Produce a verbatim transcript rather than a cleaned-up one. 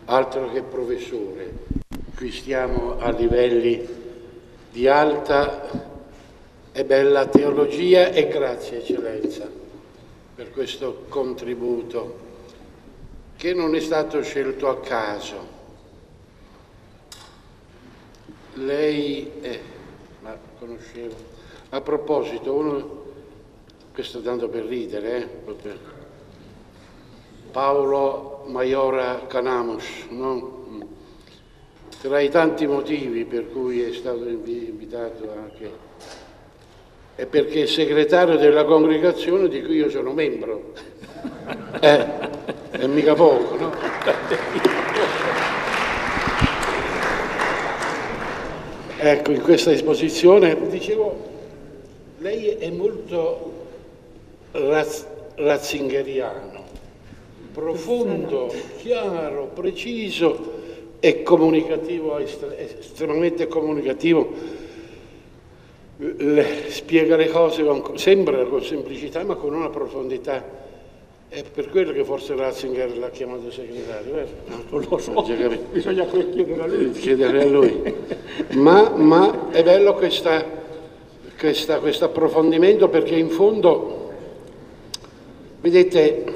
altro che professore, qui stiamo a livelli di alta e bella teologia, e grazie Eccellenza per questo contributo che non è stato scelto a caso. Lei, eh, ma conoscevo, a proposito, uno, questo tanto per ridere, eh, Paolo Maiora Canamus, no? Tra i tanti motivi per cui è stato invitato anche, è perché è segretario della congregazione di cui io sono membro, eh, è mica poco, no? Ecco, in questa esposizione, dicevo, lei è molto raz ratzingeriano, profondo, chiaro, preciso e comunicativo, estremamente comunicativo. Le, spiega le cose, con, sembra con semplicità, ma con una profondità. È per quello che forse Ratzinger l'ha chiamato segretario, eh? Non lo so, bisogna chiedere a lui. Chiedere a lui. Ma, ma è bello questo approfondimento, perché in fondo, vedete,